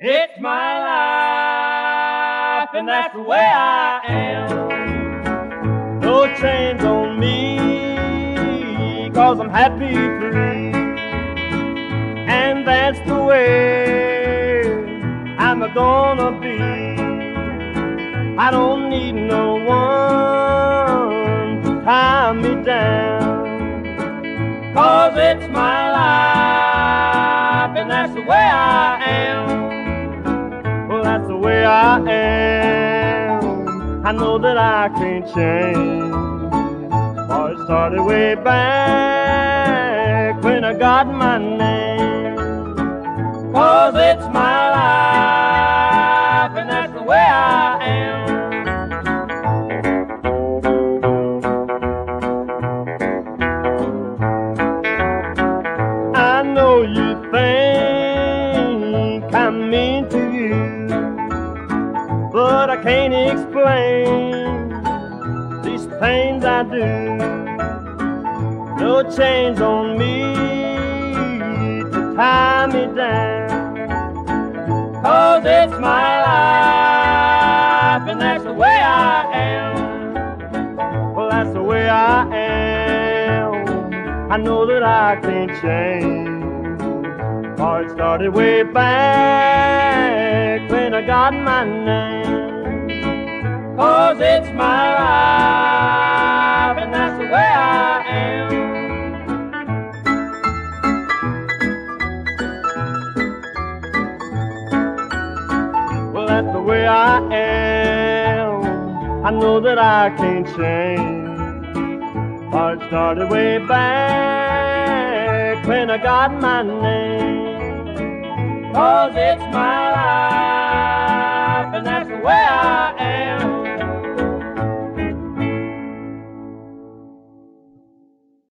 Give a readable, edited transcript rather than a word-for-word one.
It's my life, and that's the way I am. No chains on me, 'cause I'm happy free. And that's the way I'm gonna be. I don't need no one to tie me down, 'cause it's my life, and that's the way I am. Well, that's the way I am. I know that I can't change. For it started way back when I got my name. 'Cause it's my life, and that's the way I am. I know you think I'm mean to you, but I can't explain these things I do. No chains on me to tie me down, 'cause it's my life, and that's the way I am. Well, that's the way I am. I know that I can't change. For it started way back when I got my name. 'Cause it's my life, and that's the way I am. Well, that's the way I am. I know that I can't change. For it started way back when I got my name. 'Cause it's my life.